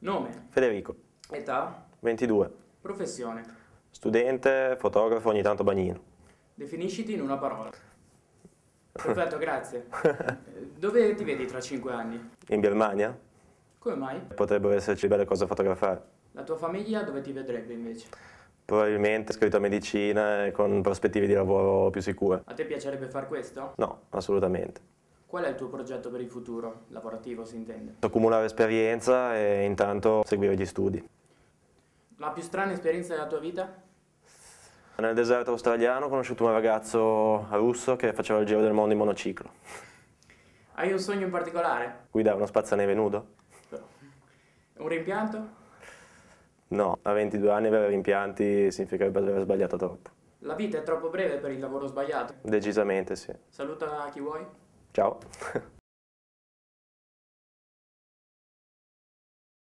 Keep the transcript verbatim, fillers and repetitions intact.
Nome, Federico, età, ventidue, professione. studente, fotografo, ogni tanto bagnino. Definisciti in una parola. Perfetto, grazie. Eh, Dove ti vedi tra cinque anni? In Birmania Come mai? potrebbero esserci belle cose da fotografare. La tua famiglia dove ti vedrebbe invece? Probabilmente iscritto a medicina e con prospettive di lavoro più sicure. A te piacerebbe far questo? No, assolutamente. Qual è il tuo progetto per il futuro? Lavorativo si intende. Accumulare esperienza e intanto seguire gli studi. La più strana esperienza della tua vita? Nel deserto australiano ho conosciuto un ragazzo russo che faceva il giro del mondo in monociclo. Hai un sogno in particolare? Guidare uno spazzaneve nudo? Un rimpianto? No, a ventidue anni avere rimpianti significherebbe aver sbagliato troppo. La vita è troppo breve per il lavoro sbagliato. Decisamente sì. Saluta chi vuoi. Ciao.